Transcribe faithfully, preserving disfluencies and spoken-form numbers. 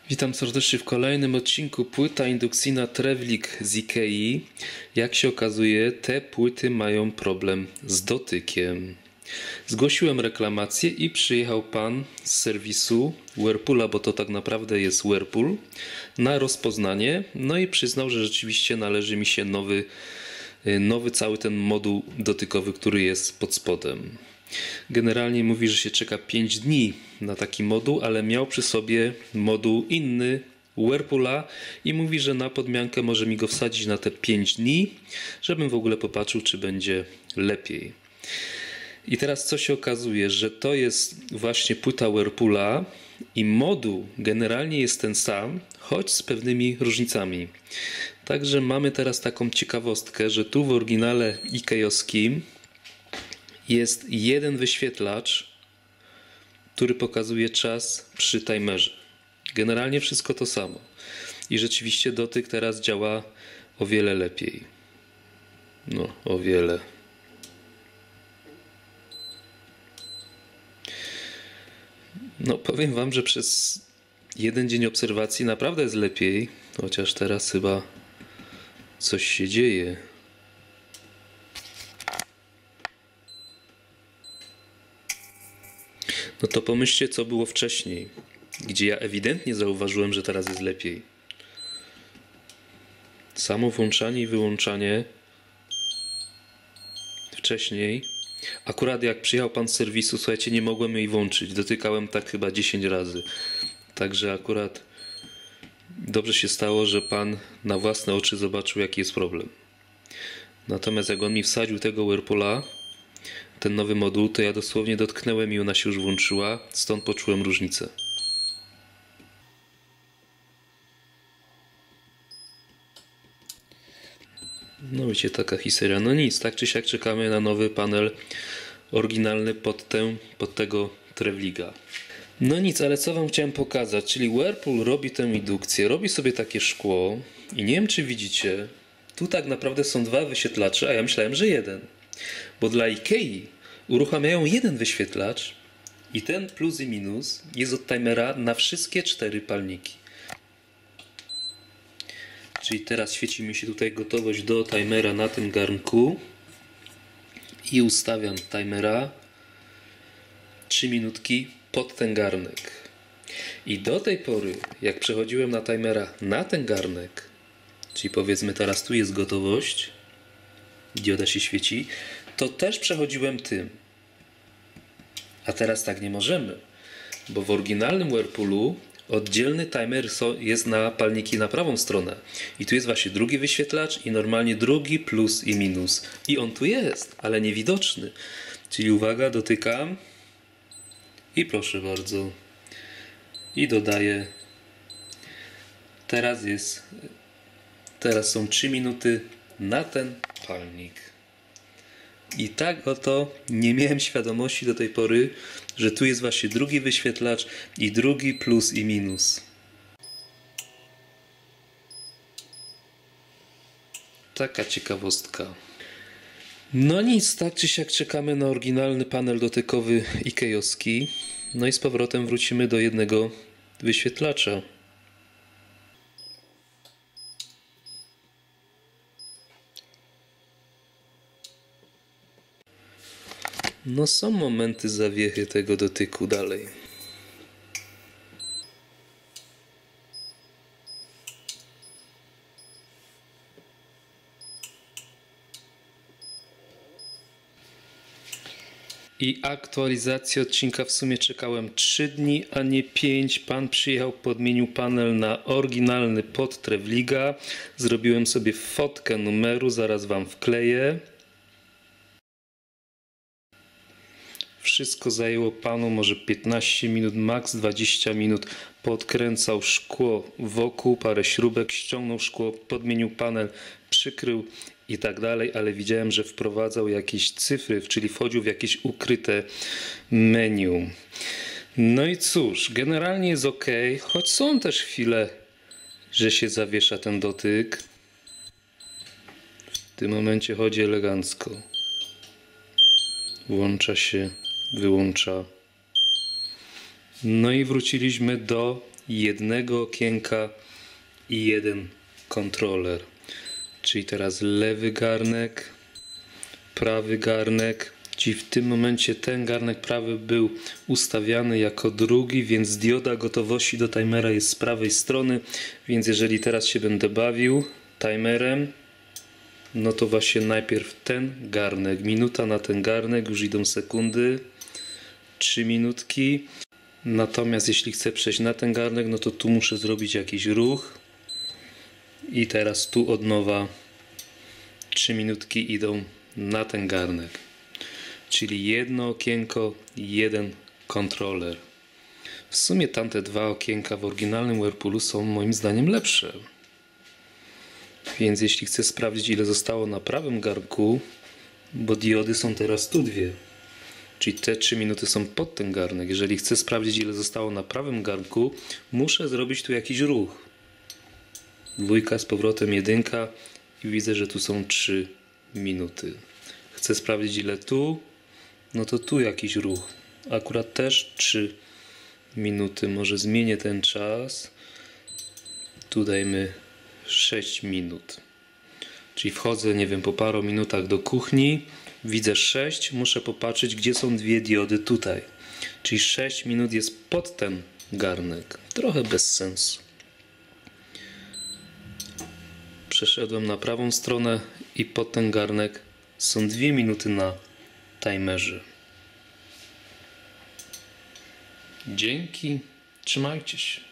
Witam serdecznie w kolejnym odcinku płyta indukcyjna Trevlik z Ikei. Jak się okazuje, te płyty mają problem z dotykiem. Zgłosiłem reklamację i przyjechał pan z serwisu Whirlpoola, bo to tak naprawdę jest Whirlpool, na rozpoznanie. No i przyznał, że rzeczywiście należy mi się nowy, nowy cały ten moduł dotykowy, który jest pod spodem. Generalnie mówi, że się czeka pięć dni na taki moduł, ale miał przy sobie moduł inny Whirlpoola i mówi, że na podmiankę może mi go wsadzić na te pięć dni, żebym w ogóle popatrzył, czy będzie lepiej. I teraz co się okazuje, że to jest właśnie płyta Whirlpoola i moduł generalnie jest ten sam, choć z pewnymi różnicami. Także mamy teraz taką ciekawostkę, że tu w oryginale ikejowskim jest jeden wyświetlacz, który pokazuje czas przy timerze. Generalnie wszystko to samo. I rzeczywiście dotyk teraz działa o wiele lepiej. No, o wiele. No, powiem wam, że przez jeden dzień obserwacji naprawdę jest lepiej, chociaż teraz chyba coś się dzieje. No to pomyślcie, co było wcześniej, gdzie ja ewidentnie zauważyłem, że teraz jest lepiej. Samo włączanie i wyłączanie wcześniej. Akurat jak przyjechał pan z serwisu, słuchajcie, nie mogłem jej włączyć. Dotykałem tak chyba dziesięć razy. Także akurat dobrze się stało, że pan na własne oczy zobaczył, jaki jest problem. Natomiast jak on mi wsadził tego Whirlpoola, ten nowy moduł, to ja dosłownie dotknąłem i ona się już włączyła, stąd poczułem różnicę. No wiecie, taka historia. No nic, tak czy siak czekamy na nowy panel oryginalny pod, tę, pod tego Trevliga. No nic, ale co wam chciałem pokazać, czyli Whirlpool robi tę indukcję, robi sobie takie szkło i nie wiem, czy widzicie, tu tak naprawdę są dwa wyświetlacze, a ja myślałem, że jeden. Bo dla Ikei uruchamiają jeden wyświetlacz i ten plus i minus jest od timera na wszystkie cztery palniki. Czyli teraz świeci mi się tutaj gotowość do timera na tym garnku i ustawiam timera trzy minutki pod ten garnek. I do tej pory, jak przechodziłem na timera na ten garnek, czyli powiedzmy teraz tu jest gotowość, dioda się świeci, to też przechodziłem tym. A teraz tak nie możemy, bo w oryginalnym Whirlpoolu oddzielny timer jest na palniki na prawą stronę. I tu jest właśnie drugi wyświetlacz i normalnie drugi plus i minus. I on tu jest, ale niewidoczny. Czyli uwaga, dotykam i proszę bardzo. I dodaję. Teraz jest, teraz są trzy minuty na ten palnik. I tak oto nie miałem świadomości do tej pory, że tu jest właśnie drugi wyświetlacz i drugi plus i minus. Taka ciekawostka. No nic, tak czy siak czekamy na oryginalny panel dotykowy ikejowski. No i z powrotem wrócimy do jednego wyświetlacza. No są momenty zawiechy tego dotyku dalej. I aktualizację odcinka w sumie czekałem trzy dni, a nie pięć. Pan przyjechał, podmienił panel na oryginalny pod Trevliga. Zrobiłem sobie fotkę numeru, zaraz wam wkleję. Wszystko zajęło panu może piętnaście minut, maks dwadzieścia minut. Podkręcał szkło wokół, parę śrubek, ściągnął szkło, podmienił panel, przykrył i tak dalej, ale widziałem, że wprowadzał jakieś cyfry, czyli wchodził w jakieś ukryte menu. No i cóż, generalnie jest ok, choć są też chwile, że się zawiesza ten dotyk. W tym momencie chodzi elegancko. Włącza się, wyłącza. No i wróciliśmy do jednego okienka i jeden kontroler. Czyli teraz lewy garnek, prawy garnek. Czyli w tym momencie ten garnek prawy był ustawiany jako drugi, więc dioda gotowości do timera jest z prawej strony. Więc jeżeli teraz się będę bawił timerem, no to właśnie najpierw ten garnek. Minuta na ten garnek, już idą sekundy. trzy minutki. Natomiast jeśli chcę przejść na ten garnek, no to tu muszę zrobić jakiś ruch. I teraz tu od nowa trzy minutki idą na ten garnek. Czyli jedno okienko, jeden kontroler. W sumie tamte dwa okienka w oryginalnym Whirlpoolu są moim zdaniem lepsze. Więc jeśli chcę sprawdzić, ile zostało na prawym garnku, bo diody są teraz tu dwie. Czyli te trzy minuty są pod ten garnek. Jeżeli chcę sprawdzić, ile zostało na prawym garnku, muszę zrobić tu jakiś ruch. Dwójka z powrotem jedynka i widzę, że tu są trzy minuty. Chcę sprawdzić, ile tu, no to tu jakiś ruch. Akurat też trzy minuty. Może zmienię ten czas. Tu dajmy sześć minut. Czyli wchodzę, nie wiem, po paru minutach do kuchni. Widzę sześć, muszę popatrzeć, gdzie są dwie diody tutaj. Czyli sześć minut jest pod ten garnek. Trochę bez sensu. Przeszedłem na prawą stronę i pod ten garnek są dwie minuty na timerze. Dzięki, trzymajcie się.